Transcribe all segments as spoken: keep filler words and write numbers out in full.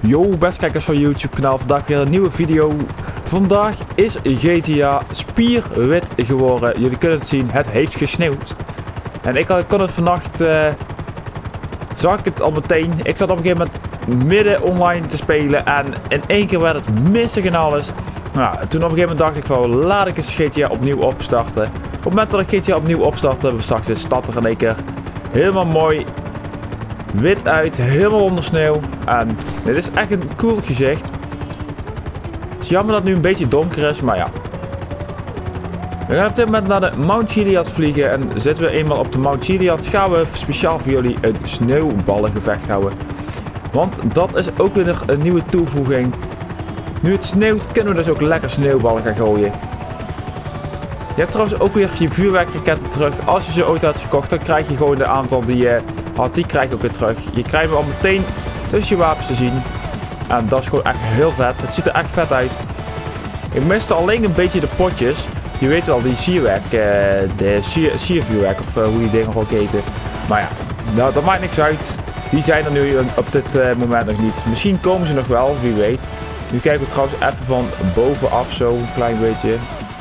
Yo, best kijkers van YouTube kanaal, vandaag weer een nieuwe video. Vandaag is G T A spierwit geworden. Jullie kunnen het zien, het heeft gesneeuwd. En ik kon het vannacht, uh, zag ik het al meteen. Ik zat op een gegeven moment midden online te spelen en in één keer werd het mistig en alles. Nou, toen op een gegeven moment dacht ik van, laat ik eens G T A opnieuw opstarten. Op het moment dat ik G T A opnieuw opstartte, zag de stad er in één keer helemaal mooi wit uit, helemaal onder sneeuw. En dit is echt een cool gezicht. Het is jammer dat het nu een beetje donker is, maar ja. We gaan op dit moment naar de Mount Chiliad vliegen. En zitten we eenmaal op de Mount Chiliad, gaan we speciaal voor jullie een sneeuwballengevecht houden. Want dat is ook weer een nieuwe toevoeging. Nu het sneeuwt, kunnen we dus ook lekker sneeuwballen gaan gooien. Je hebt trouwens ook weer je vuurwerkraketten terug. Als je ze ooit had gekocht, dan krijg je gewoon de aantal die je had, die krijg je ook weer terug. Je krijgt hem al meteen tussen je wapens te zien. En dat is gewoon echt heel vet. Het ziet er echt vet uit. Ik miste alleen een beetje de potjes. Je weet wel, die sierwerk, uh, de sier, siervuurwerk of uh, hoe die dingen ook heten. Maar ja, nou, dat maakt niks uit. Die zijn er nu op dit uh, moment nog niet. Misschien komen ze nog wel, wie weet. Nu kijken we trouwens even van bovenaf zo een klein beetje.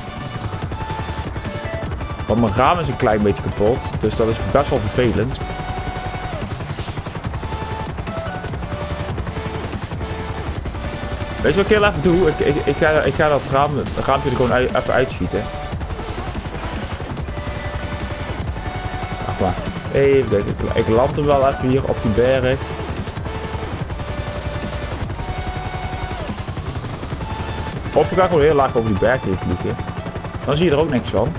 Want mijn raam is een klein beetje kapot, dus dat is best wel vervelend. Weet je wat ik heel even doe? Ik, ik, ik, ga, ik ga dat raam, raampje er gewoon uit, even uitschieten. Wacht maar. Even kijken. Ik land hem wel even hier op die berg. Of ik ga gewoon heel laag over die berg heen vliegen. Dan zie je er ook niks van.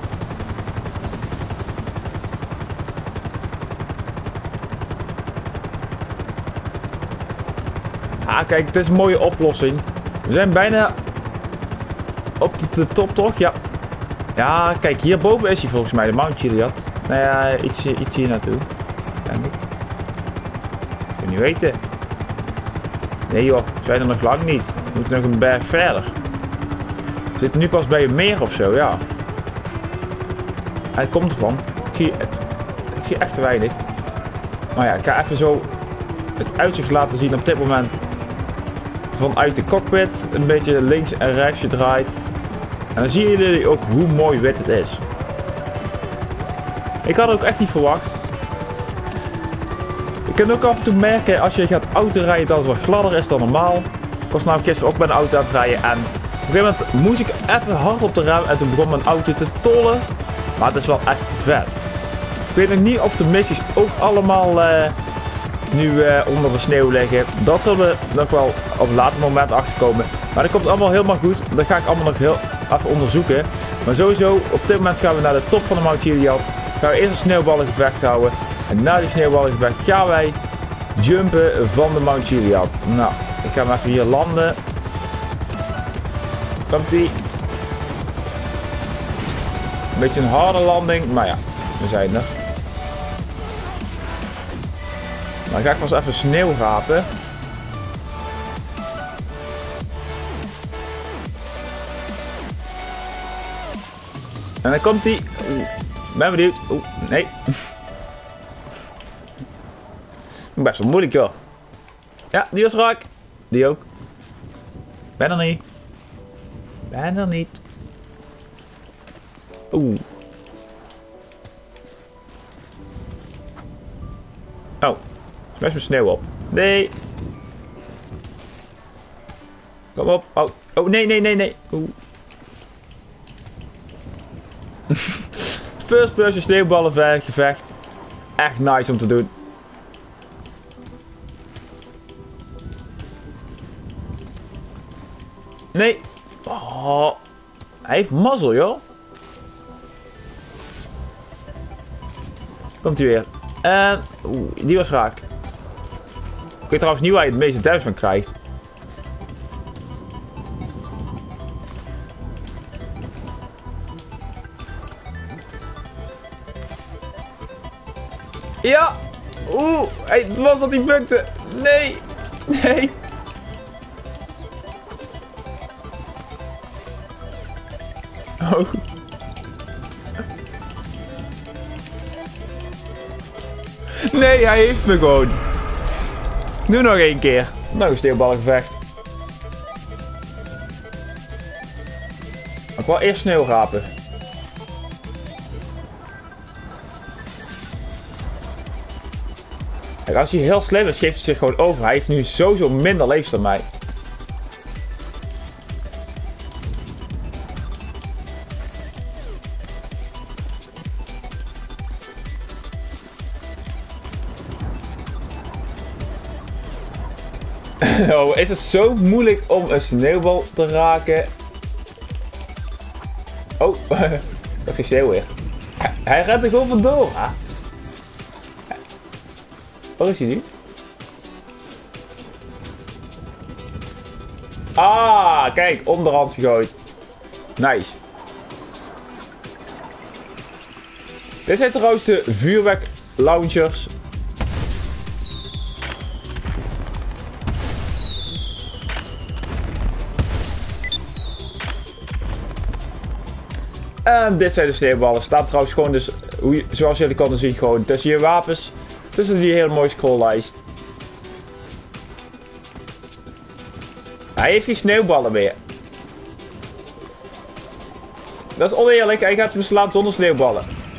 Ah, kijk, het is een mooie oplossing. We zijn bijna op de, de top, toch? Ja. Ja, kijk, hierboven is hij volgens mij, de Mount Chiliad. Nou ja, iets, iets hier naartoe. Denk ik. Ik wil niet weten. Nee joh, we zijn er nog lang niet. We moeten nog een berg verder. We zitten nu pas bij een meer of zo, ja. Hij komt ervan. Ik zie, ik zie echt te weinig. Maar ja, ik ga even zo het uitzicht laten zien op dit moment. Vanuit de cockpit, een beetje links en rechts gedraaid. En dan zien jullie ook hoe mooi wit het is. Ik had het ook echt niet verwacht. Je kunt ook af en toe merken als je gaat autorijden dat het wat gladder is dan normaal. Ik was namelijk gisteren ook met een auto aan het rijden en op een gegeven moment moest ik even hard op de rem en toen begon mijn auto te tollen. Maar het is wel echt vet. Ik weet nog niet of de missies ook allemaal uh, nu uh, onder de sneeuw liggen. Dat zullen we nog wel op een later moment achterkomen. Maar dat komt allemaal helemaal goed. Dat ga ik allemaal nog heel even onderzoeken. Maar sowieso, op dit moment gaan we naar de top van de Mount Chiliad. Gaan we eerst een sneeuwballengevecht houden. En na die sneeuwballengevecht gaan wij jumpen van de Mount Chiliad. Nou, ik ga hem even hier landen. Komt ie. Een beetje een harde landing, maar ja, we zijn er. Dan ga ik pas even sneeuw rapen. En dan komt hij. Ben benieuwd. Oeh, nee. Best wel moeilijk joh. Ja, die was raak. Die ook. Ben er niet. Ben er niet. Oeh. Oh. Smash mijn sneeuw op. Nee. Kom op. Oh. Oh, nee, nee, nee, nee. Oeh. First person sneeuwballen gevecht. Echt nice om te doen. Nee. Oh. Hij heeft mazzel, joh. Komt hij weer. En... Oeh, die was raak. Ik weet trouwens niet waar je het meeste damage van krijgt. Ja! Oeh, het was dat hij bukte. Nee! Nee! Oh. Nee, hij heeft me gewoon. Doe nog één keer. Nog een sneeuwballengevecht. Ik wil eerst sneeuw rapen. Kijk, als hij heel slim is, geeft hij zich gewoon over. Hij heeft nu sowieso minder levens dan mij. Oh, is het zo moeilijk om een sneeuwbal te raken? Oh, dat is sneeuw weer. Hij rent er gewoon vandoor. Hè? Waar is hij nu? Ah, kijk, om de rand gegooid. Nice. Dit zijn trouwens de vuurwerk launchers. En dit zijn de sneeuwballen. Staat trouwens gewoon dus, hoe je, zoals jullie konden zien, gewoon tussen je wapens. Tussen die hele mooie scrolllijst. Hij heeft geen sneeuwballen meer. Dat is oneerlijk. Hij gaat me slaan zonder sneeuwballen.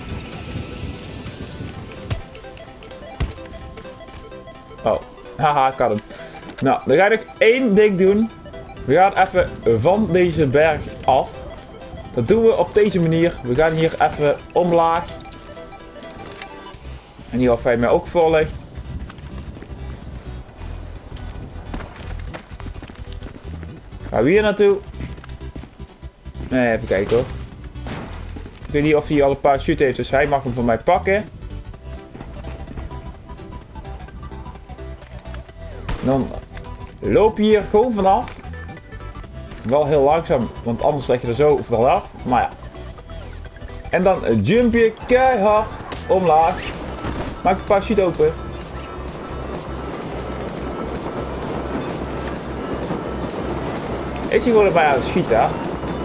Oh, haha, ik kan hem. Nou, dan ga ik nog één ding doen. We gaan even van deze berg af. Dat doen we op deze manier. We gaan hier even omlaag. En hier of hij mij ook volgt. Gaan we hier naartoe? Nee, even kijken hoor. Ik weet niet of hij al een parachute heeft, dus hij mag hem van mij pakken. Dan loop je hier gewoon vanaf. Wel heel langzaam, want anders leg je er zo vanaf. Maar ja. En dan jump je keihard omlaag. Maak de parachute open. Is hij gewoon erbij aan het schieten? Hè?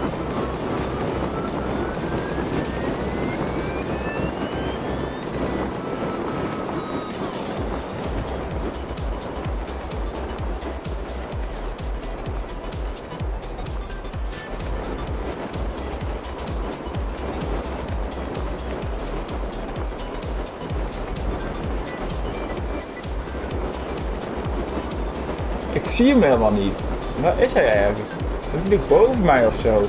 Ik zie hem helemaal niet. Waar is hij ergens? Is hij boven mij of zo?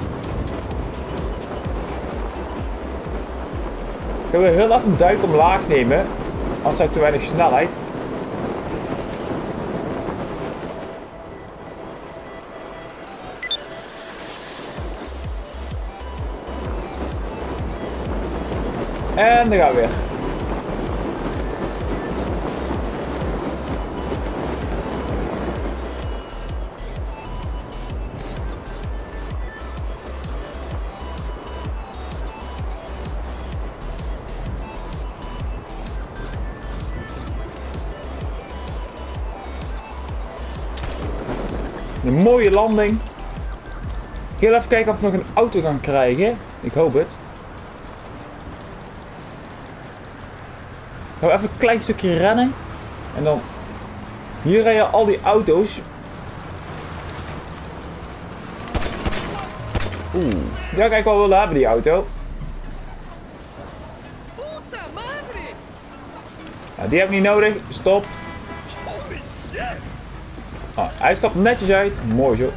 Ik wil heel even een duik omlaag nemen. Anders heb ik te weinig snelheid. En dan gaan we weer. Een mooie landing. Ik ga even kijken of we nog een auto gaan krijgen. Ik hoop het. Gaan we even een klein stukje rennen. En dan... Hier rijden al die auto's. Oeh. Ja, kijk wat we willen hebben die auto. Nou, die heb ik niet nodig. Stop. Oh, hij stapt netjes uit. Mooi zo.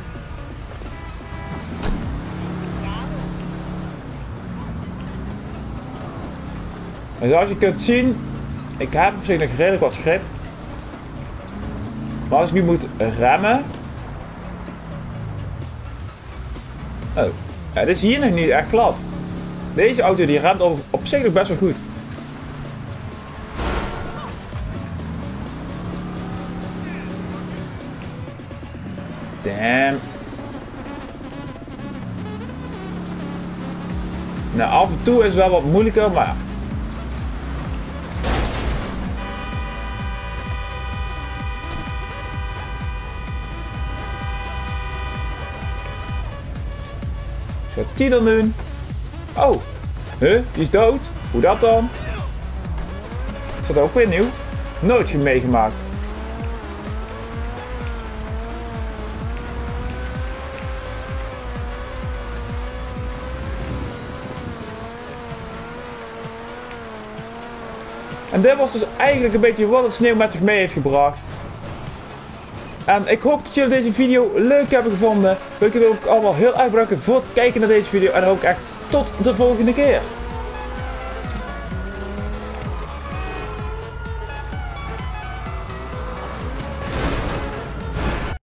En zoals je kunt zien, ik heb op zich nog redelijk wat grip. Maar als ik nu moet remmen. Oh, ja, dit is hier nog niet echt glad. Deze auto die remt op, op zich nog best wel goed. Damn. Nou, af en toe is het wel wat moeilijker, maar ja. Wat gaat die dan doen? Oh, huh? Die is dood? Hoe dat dan? Is dat ook weer nieuw? Nooit meegemaakt. En dit was dus eigenlijk een beetje wat het sneeuw met zich mee heeft gebracht. En ik hoop dat jullie deze video leuk hebben gevonden. Wil ik jullie ook allemaal heel erg bedanken voor het kijken naar deze video. En dan ook echt tot de volgende keer.